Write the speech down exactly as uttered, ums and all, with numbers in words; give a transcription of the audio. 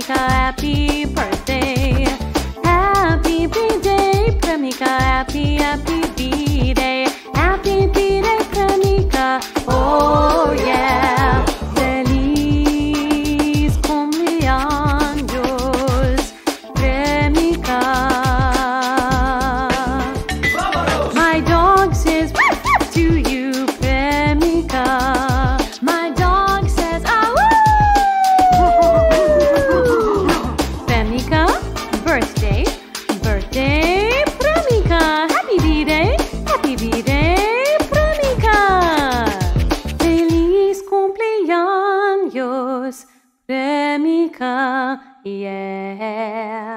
Premeeka, happy birthday. Happy birthday, Premeeka, happy, happy birthday. Happy birthday, Premeeka, oh yeah. Feliz cumpleaños, Premeeka. My dog says to you, Premeeka. My dog says, ah, Premeeka, birthday, birthday, Premeeka. Happy birthday, happy birthday, Premeeka. Feliz cumpleaños, Premeeka, yeah.